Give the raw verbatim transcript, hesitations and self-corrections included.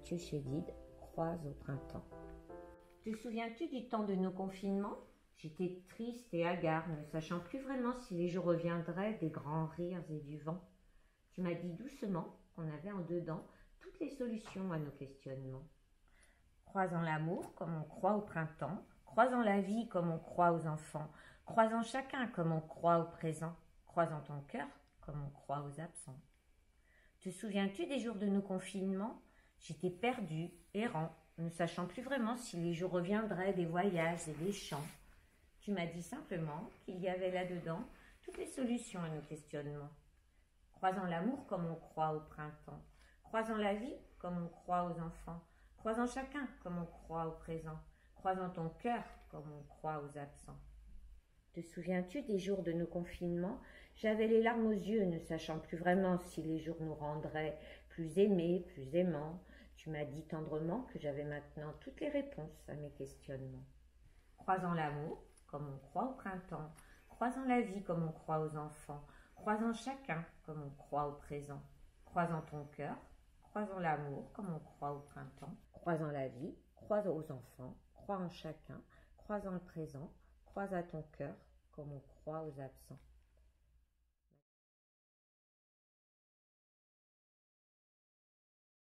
Mathieu Chédid, Croise au printemps. Te souviens-tu du temps de nos confinements? J'étais triste et hagard, ne sachant plus vraiment si les jours reviendraient des grands rires et du vent. Tu m'as dit doucement qu'on avait en dedans toutes les solutions à nos questionnements. Croisant l'amour comme on croit au printemps, croisant la vie comme on croit aux enfants, croisant chacun comme on croit au présent, croisant ton cœur comme on croit aux absents. Te souviens-tu des jours de nos confinements? J'étais perdu, errant, ne sachant plus vraiment si les jours reviendraient des voyages et des chants. Tu m'as dit simplement qu'il y avait là-dedans toutes les solutions à nos questionnements. Croisant l'amour comme on croit au printemps, croisant la vie comme on croit aux enfants, croisant chacun comme on croit au présent, croisant ton cœur comme on croit aux absents. Te souviens-tu des jours de nos confinements? J'avais les larmes aux yeux, ne sachant plus vraiment si les jours nous rendraient plus aimés, plus aimants. Tu m'as dit tendrement que j'avais maintenant toutes les réponses à mes questionnements. Croisant l'amour comme on croit au printemps, croisant la vie comme on croit aux enfants, croisant chacun comme on croit au présent, croisant ton cœur, croisant l'amour comme on croit au printemps, croisant la vie, croisant aux enfants, croisant chacun, croisant le présent, croisant ton cœur comme on croit aux absents.